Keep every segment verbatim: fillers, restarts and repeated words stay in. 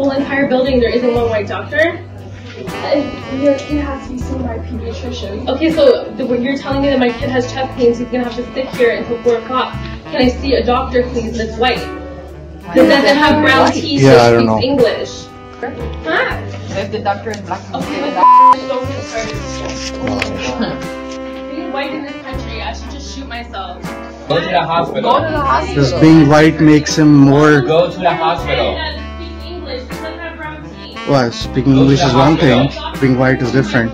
whole entire building there isn't one white doctor? Your kid has to be seen by a pediatrician. Okay, so the, you're telling me that my kid has chest pain, so he's gonna have to sit here until four o'clock. Can I see a doctor, please, that's white? That doesn't have brown teeth, yeah, so I don't speaks know. English. Huh? If the doctor is black, okay, let's don't get started. Being white in this country, I should just shoot myself. Go to the hospital. Go to the hospital. Just being white makes him more. Go to the hospital. Well, speaking English is one thing. Being white is different.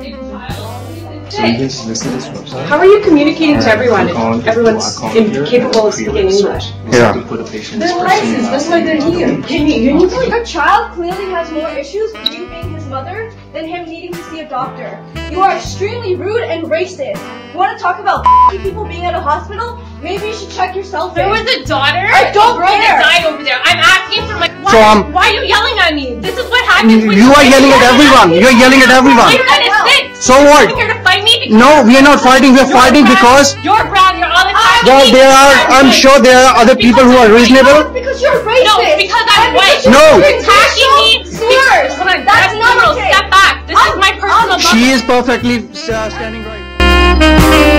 How are you communicating to everyone if everyone's incapable of speaking English? Yeah. They're licensed, that's why they're here. Can you, you Your child clearly has more issues with you being his mother than him needing to see a doctor. You are extremely rude and racist. You want to talk about people being at a hospital? Maybe you should check yourself. There was a daughter. I don't brother care. died over there. I'm asking for my. Why, So, um, why are you yelling at me? This is what happens when You are yelling at everyone. You are yelling at everyone. I'm gonna sit. So what? You're here to fight me. No, we are not fighting. We are You're fighting brown. because. You're brown. You're all the time. Well, there are. I'm sure there are other people who are reasonable. Because you're racist. No, it's because I'm white. No. You're attacking me. Slurs. Hold on. That's not girl, okay. Step back. This is my personal. She is perfectly uh, standing right.